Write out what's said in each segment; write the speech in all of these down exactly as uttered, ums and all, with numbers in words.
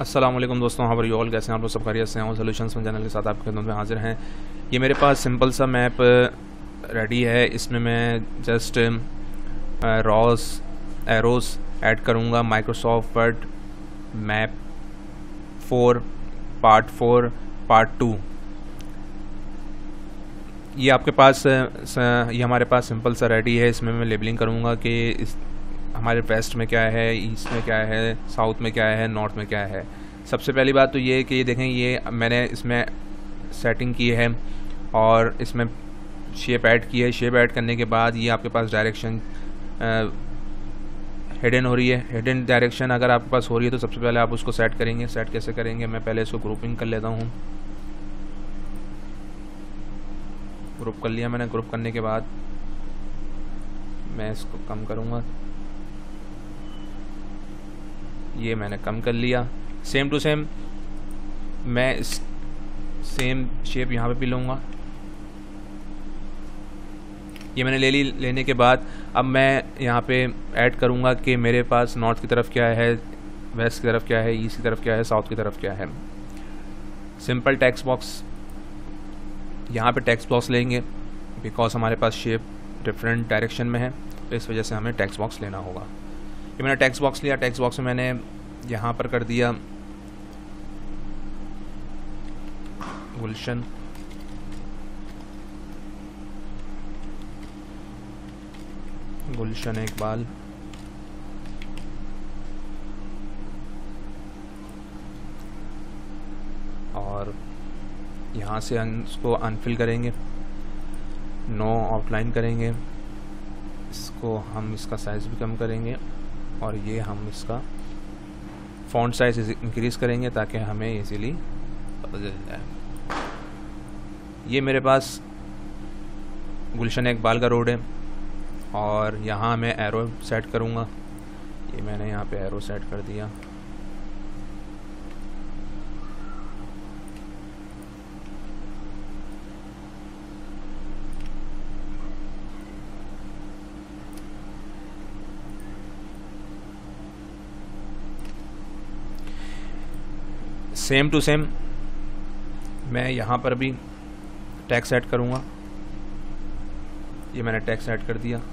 अस्सलाम वालेकुम दोस्तों, हाउ आर यू ऑल। कैसे हैं आप लोग? सब खैरियत से हैं? सॉल्यूशंस में चैनल के साथ आपकी खिदमत में हाजिर हैं। ये मेरे पास सिंपल सा मैप रेडी है। इसमें मैं जस्ट रॉस एरोस ऐड करूँगा। Microsoft Word map four part four part two. ये आपके पास ये हमारे पास सिंपल सा रेडी है। इसमें मैं लेबलिंग करूँगा कि इस हमारे वेस्ट में क्या है, ईस्ट में क्या है, साउथ में क्या है, नॉर्थ में क्या है। सबसे पहली बात तो ये है कि ये देखें, ये मैंने इसमें सेटिंग की है और इसमें शेप ऐड की है। शेप ऐड करने के बाद ये आपके पास डायरेक्शन हिडन हो रही है। हिडन डायरेक्शन अगर आपके पास हो रही है तो सबसे पहले आप उसको सेट करेंगे। सेट कैसे करेंगे, मैं पहले इसको ग्रुपिंग कर लेता हूँ। ग्रुप कर लिया मैंने। ग्रुप करने के बाद मैं इसको कम करूँगा। ये मैंने कम कर लिया। सेम टू सेम मैं इस सेम शेप यहाँ पे भी लूँगा। ये मैंने ले ली। लेने के बाद अब मैं यहाँ पे ऐड करूँगा कि मेरे पास नॉर्थ की तरफ क्या है, वेस्ट की तरफ क्या है, ईस्ट की तरफ क्या है, साउथ की तरफ क्या है। सिंपल टेक्स्ट बॉक्स, यहाँ पे टेक्स्ट बॉक्स लेंगे बिकॉज हमारे पास शेप डिफरेंट डायरेक्शन में है, तो इस वजह से हमें टेक्स्ट बॉक्स लेना होगा। ये मैंने टेक्स्ट बॉक्स लिया। टेक्स्ट बॉक्स में मैंने यहाँ पर कर दिया गुलशन। गुलशन इकबाल। और यहाँ से इसको अनफिल करेंगे, नो आउटलाइन करेंगे। इसको हम इसका साइज़ भी कम करेंगे और ये हम इसका फ़ॉन्ट साइज इंक्रीज़ करेंगे ताकि हमें इजीली पता चल जाए। ये मेरे पास गुलशन इकबाल का रोड है और यहाँ मैं एरो सेट करूँगा। ये मैंने यहाँ पे एरो सेट कर दिया। सेम टू सेम मैं यहाँ पर भी टैक्स ऐड करूँगा। ये मैंने टैक्स ऐड कर दिया।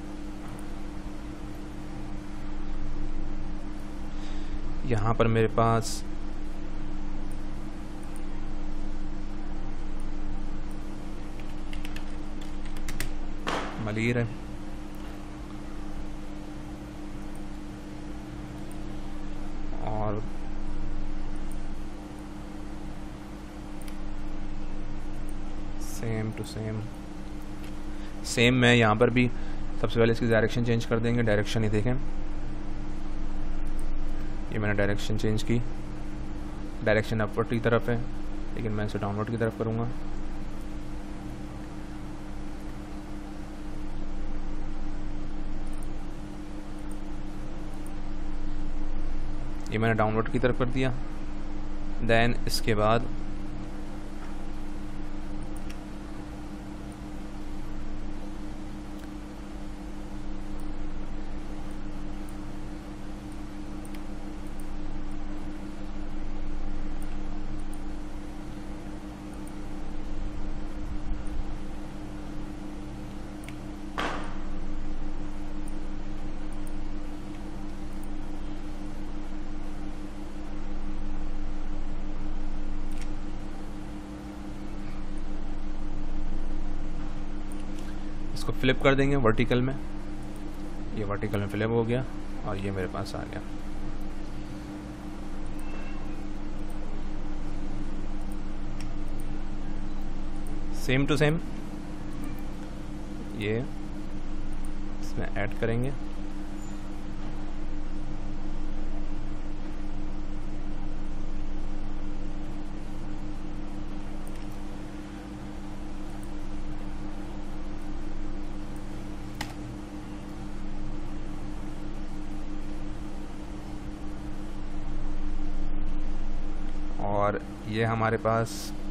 यहाँ पर मेरे पास मलीर है। और सेम टू सेम सेम मैं यहाँ पर भी सबसे पहले इसकी डायरेक्शन चेंज कर देंगे। डायरेक्शन ही देखें, ये मैंने डायरेक्शन चेंज की। डायरेक्शन अपवर्ड की तरफ है लेकिन मैं इसे डाउनवर्ड की तरफ करूँगा। ये मैंने डाउनवर्ड की तरफ कर दिया। देन इसके बाद इसको फ्लिप कर देंगे वर्टिकल में। ये वर्टिकल में फ्लिप हो गया और ये मेरे पास आ गया। सेम टू सेम ये इसमें ऐड करेंगे। और ये हमारे पास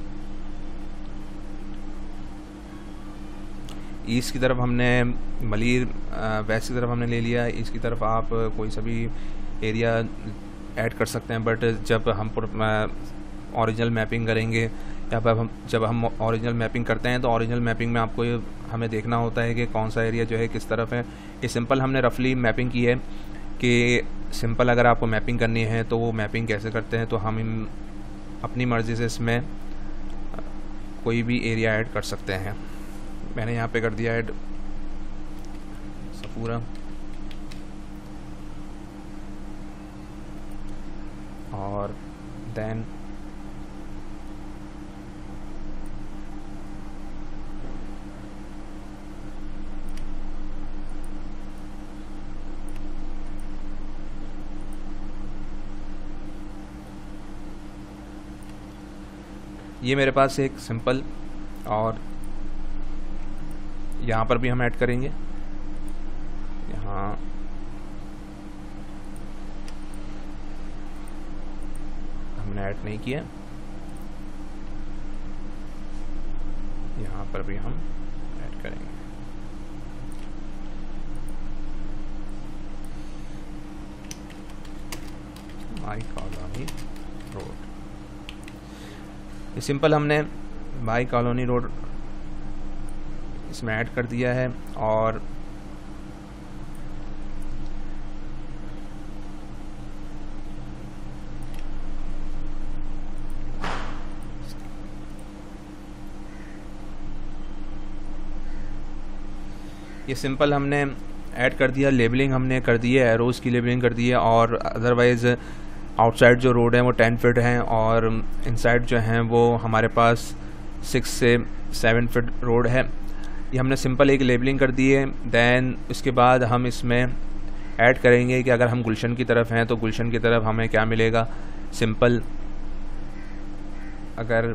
ईस्ट की तरफ हमने मलीर, वेस्ट की तरफ हमने ले लिया। ईस्ट की तरफ आप कोई सा भी एरिया ऐड कर सकते हैं, बट जब हम ओरिजिनल मैपिंग करेंगे या फिर हम जब हम ओरिजिनल मैपिंग करते हैं तो ओरिजिनल मैपिंग में आपको हमें देखना होता है कि कौन सा एरिया जो है किस तरफ है। ये सिंपल हमने रफली मैपिंग की है कि सिंपल अगर आपको मैपिंग करनी है तो वो मैपिंग कैसे करते हैं, तो हम अपनी मर्ज़ी से इसमें कोई भी एरिया ऐड कर सकते हैं। मैंने यहाँ पे कर दिया ऐड सफूरा, और देन ये मेरे पास एक सिंपल, और यहाँ पर भी हम ऐड करेंगे। यहाँ हमने ऐड नहीं किया, यहाँ पर भी हम ऐड करेंगे। माई कॉलोनी रोड, ये सिंपल हमने माई कॉलोनी रोड इसमें ऐड कर दिया है। और ये सिंपल हमने ऐड कर दिया, लेबलिंग हमने कर दी है, एरोज़ की लेबलिंग कर दी है, और अदरवाइज़ आउटसाइड जो रोड है वो टेन फिट हैं और इनसाइड जो हैं वो हमारे पास सिक्स से सेवन फिट रोड है। ये हमने सिंपल एक लेबलिंग कर दी है। दैन इसके बाद हम इसमें ऐड करेंगे कि अगर हम गुलशन की तरफ हैं तो गुलशन की तरफ हमें क्या मिलेगा। सिंपल अगर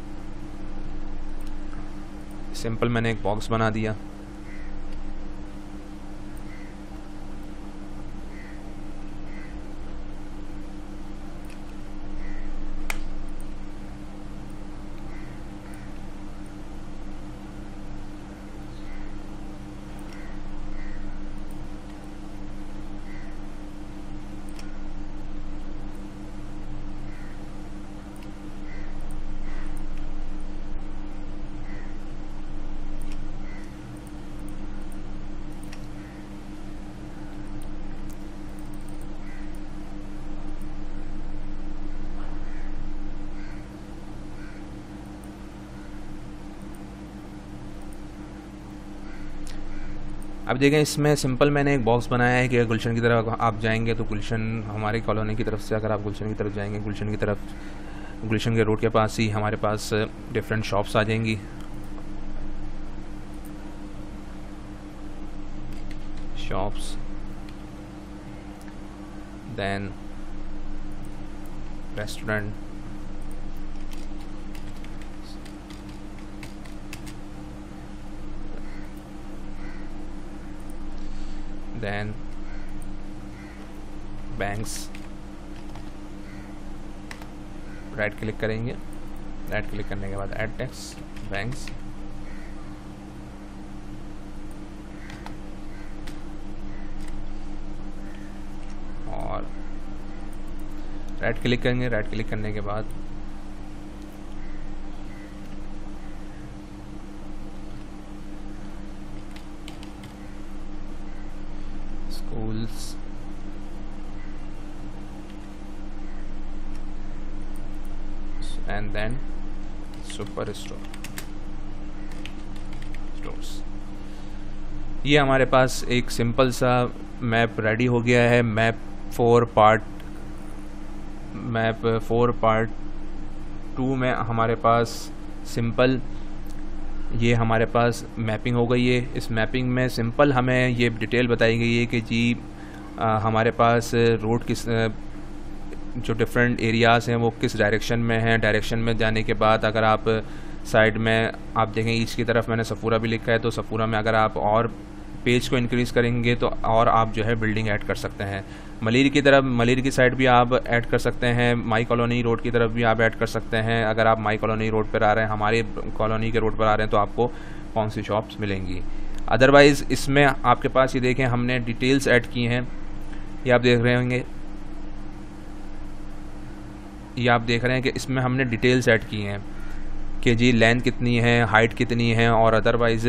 सिंपल मैंने एक बॉक्स बना दिया, अब देखें इसमें सिंपल मैंने एक बॉक्स बनाया है कि गुलशन की तरफ आप जाएंगे तो गुलशन हमारी कॉलोनी की तरफ से अगर आप गुलशन की तरफ जाएंगे, गुलशन की तरफ गुलशन के रोड के पास ही हमारे पास डिफरेंट शॉप्स आ जाएंगी। Shops, then restaurant, then banks. Right click करेंगे, राइट क्लिक करने के बाद ऐड टेक्स्ट बैंक्स, और राइट क्लिक करेंगे। राइट क्लिक करने के बाद schools, and then super store stores। ये हमारे पास एक सिंपल सा मैप रेडी हो गया है। Map four part map four part two में हमारे पास सिंपल ये हमारे पास मैपिंग हो गई है। इस मैपिंग में सिंपल हमें ये डिटेल बताई गई है कि जी आ, हमारे पास रोड किस आ, जो डिफरेंट एरियाज़ हैं वो किस डायरेक्शन में हैं। डायरेक्शन में जाने के बाद अगर आप साइड में आप देखें ईस्ट की तरफ मैंने सफूरा भी लिखा है, तो सफूरा में अगर आप और पेज को इंक्रीज़ करेंगे तो और आप जो है बिल्डिंग ऐड कर सकते हैं। मलिर की तरफ मलिर की साइड भी आप ऐड कर सकते हैं, माई कॉलोनी रोड की तरफ भी आप ऐड कर सकते हैं। अगर आप माई कॉलोनी रोड पर आ रहे हैं, हमारे कॉलोनी के रोड पर आ रहे हैं, तो आपको कौन सी शॉप्स मिलेंगी। अदरवाइज़ इसमें आपके पास ये देखें हमने डिटेल्स ऐड की हैं, ये आप देख रहे होंगे ये आप देख रहे हैं कि इसमें हमने डिटेल्स ऐड की हैं कि जी लेंथ कितनी है, हाइट कितनी है, और अदरवाइज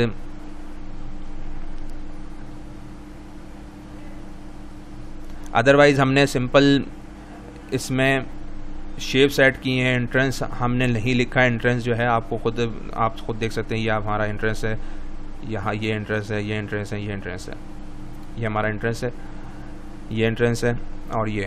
अदरवाइज हमने सिंपल इसमें शेप्स ऐड की हैं। एंट्रेंस हमने नहीं लिखा है, एंट्रेंस जो है आपको खुद आप खुद देख सकते हैं। ये हमारा एंट्रेंस है, यहाँ ये एंट्रेंस है, ये एंट्रेंस है, ये एंट्रेंस है, ये हमारा एंट्रेंस है, ये एंट्रेंस है, और ये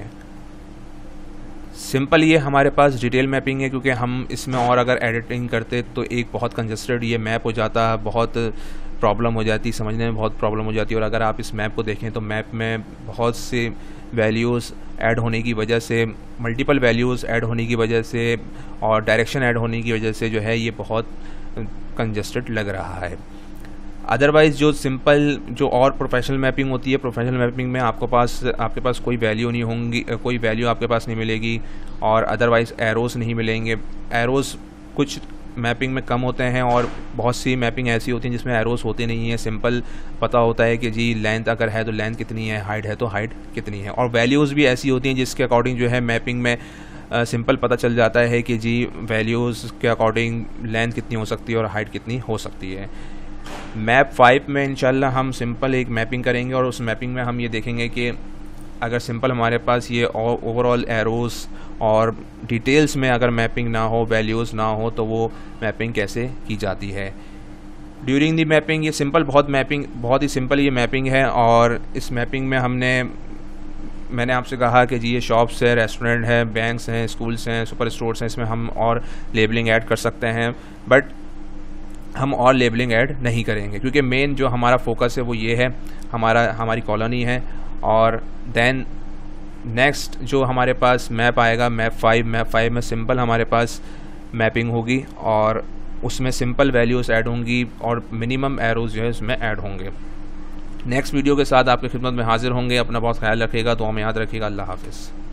सिंपल ये हमारे पास डिटेल मैपिंग है। क्योंकि हम इसमें और अगर एडिटिंग करते तो एक बहुत कंजस्टेड ये मैप हो जाता, बहुत प्रॉब्लम हो जाती, समझने में बहुत प्रॉब्लम हो जाती। और अगर आप इस मैप को देखें तो मैप में बहुत से वैल्यूज़ ऐड होने की वजह से, मल्टीपल वैल्यूज़ ऐड होने की वजह से और डायरेक्शन ऐड होने की वजह से जो है ये बहुत कंजस्टेड लग रहा है। अदरवाइज़ जो सिंपल जो और प्रोफेशनल मैपिंग होती है, प्रोफेशनल मैपिंग में आपको पास आपके पास कोई वैल्यू नहीं होंगी, कोई वैल्यू आपके पास नहीं मिलेगी, और अदरवाइज़ एरोज़ नहीं मिलेंगे। एरोज़ कुछ मैपिंग में कम होते हैं और बहुत सी मैपिंग ऐसी होती हैं जिसमें एरोज़ होते नहीं हैं। सिंपल पता होता है कि जी लेंथ अगर है तो लेंथ कितनी है, हाइट है तो हाइट कितनी है। और वैल्यूज़ भी ऐसी होती हैं जिसके अकॉर्डिंग जो है मैपिंग में सिंपल पता चल जाता है कि जी वैल्यूज़ के अकॉर्डिंग लेंथ कितनी हो सकती है और हाइट कितनी हो सकती है। मैप फाइव में इंशाल्लाह हम सिंपल एक मैपिंग करेंगे, और उस मैपिंग में हम ये देखेंगे कि अगर सिंपल हमारे पास ये ओवरऑल एरोज़ और डिटेल्स में अगर मैपिंग ना हो, वैल्यूज़ ना हो, तो वो मैपिंग कैसे की जाती है। ड्यूरिंग दी मैपिंग ये सिंपल बहुत मैपिंग बहुत ही सिंपल ये मैपिंग है। और इस मैपिंग में हमने मैंने आपसे कहा कि जी ये शॉप्स है, रेस्टोरेंट है, बैंक्स हैं, स्कूल्स हैं, सुपर स्टोर्स हैं, इसमें हम और लेबलिंग ऐड कर सकते हैं, बट हम और लेबलिंग ऐड नहीं करेंगे क्योंकि मेन जो हमारा फोकस है वो ये है, हमारा हमारी कॉलोनी है। और देन नेक्स्ट जो हमारे पास मैप आएगा, मैप फाइव मैप फाइव में सिंपल हमारे पास मैपिंग होगी और उसमें सिंपल वैल्यूज़ ऐड होंगी और मिनिमम एरोज़ जो है उसमें ऐड होंगे। नेक्स्ट वीडियो के साथ आपकी खिदमत में हाजिर होंगे। अपना बहुत ख्याल रखिएगा, दुआ में याद रखिएगा। अल्लाह हाफिज़।